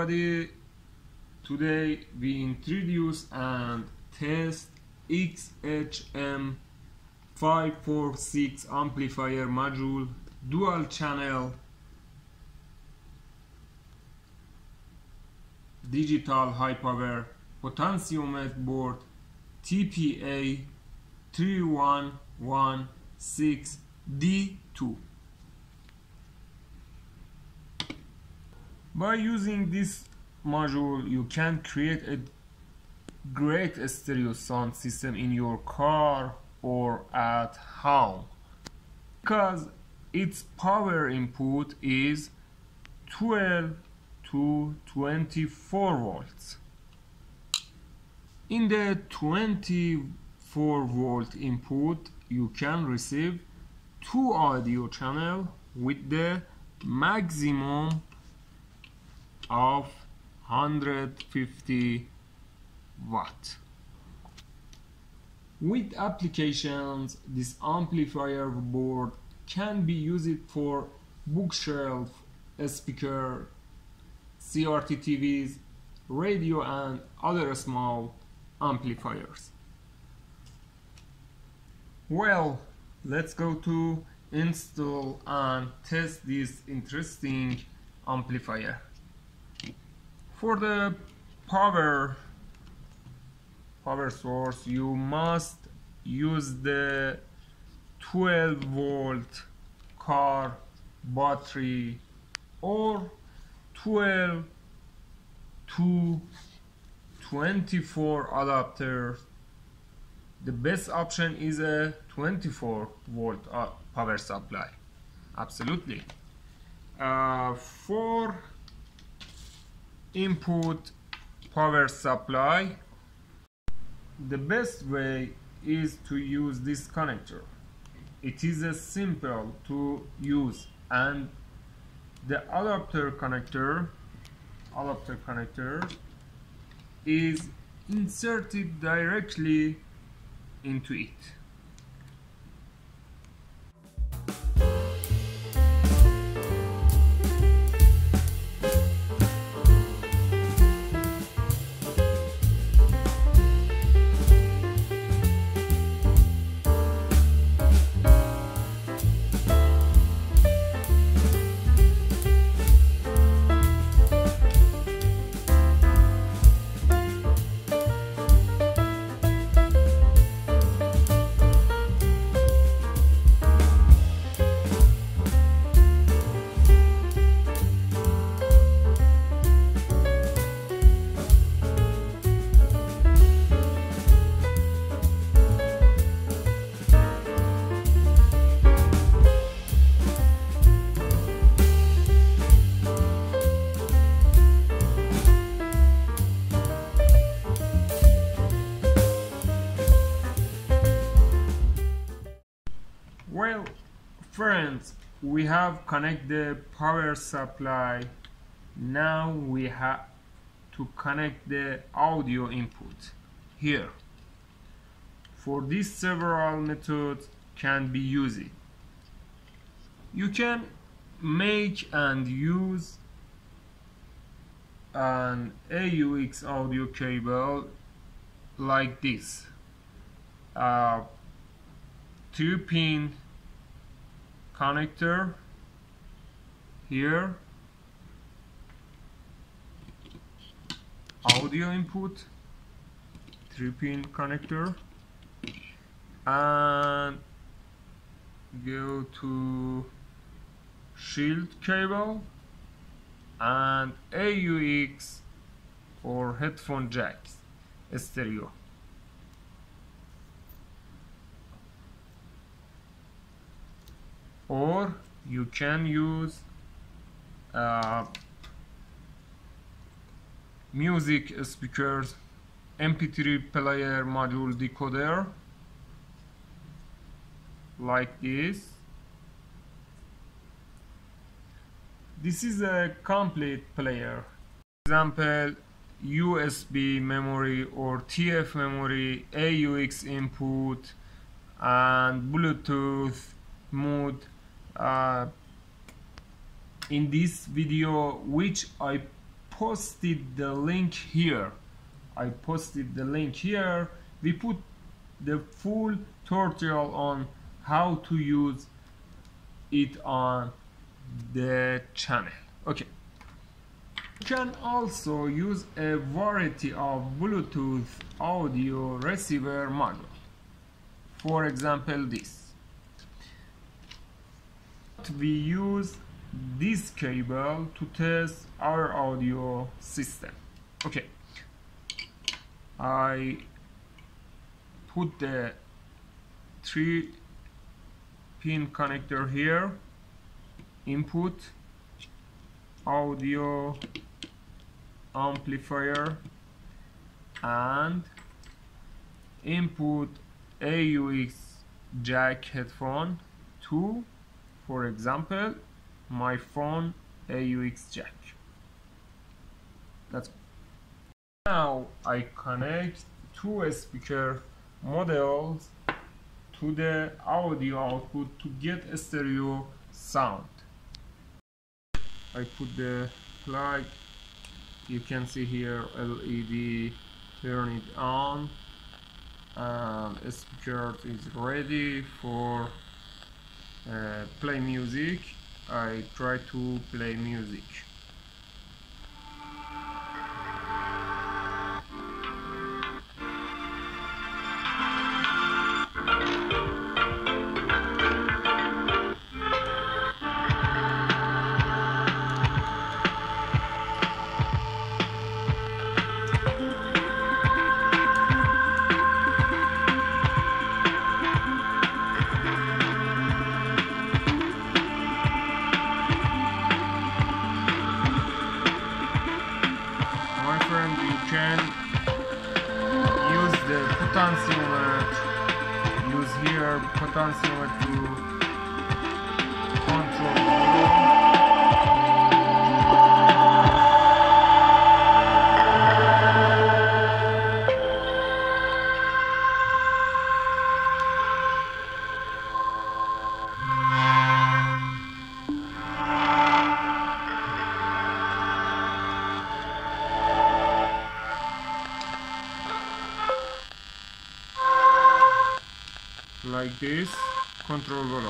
everybody, today we introduce and test XHM546 amplifier module, dual channel digital high power potentiometer board TPA 3116D2. By using this module, you can create a great stereo sound system in your car or at home, because its power input is 12 to 24 volts. In the 24 volt input, you can receive two audio channels with the maximum of 150 watt. With applications, this amplifier board can be used for bookshelf, speaker, CRT TVs, radio and other small amplifiers. Well, let's go to install and test this interesting amplifier. For the power source, you must use the 12 volt car battery or 12 to 24 adapter. The best option is a 24 volt power supply. Absolutely. For input power supply, the best way is to use this connector. It is simple to use, and the adapter connector is inserted directly into it. Well, friends, we have connected the power supply. Now we have to connect the audio input here. For this, several methods can be used. You can make and use an AUX audio cable like this. 2-pin connector here, audio input, 3-pin connector, and go to shield cable and AUX or headphone jacks, stereo. Or you can use music speakers, MP3 player module decoder like this. This is a complete player. For example, USB memory or TF memory, AUX input, and Bluetooth mode. In this video, which I posted the link here. We put the full tutorial on how to use it on the channel. Okay. You can also use a variety of Bluetooth audio receiver module. For example, this. We use this cable to test our audio system. Okay. I put the 3-pin connector here. Input, audio amplifier, and input AUX jack headphone to, for example, my phone AUX jack. That's now I connect two speaker models to the audio output to get a stereo sound. I put the plug, you can see here LED, turn it on, and the speaker is ready for play music. I try to play music. Can use the potentiometer, use here potentiometer to control volume. Like this, control volume.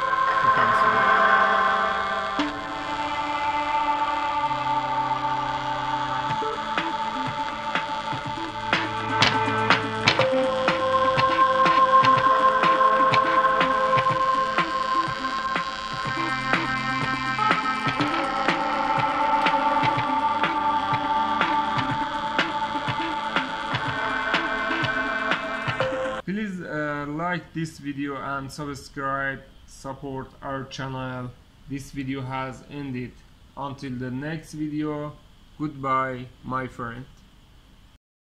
Please like this video and subscribe, support our channel. This video has ended. Until the next video, goodbye my friend.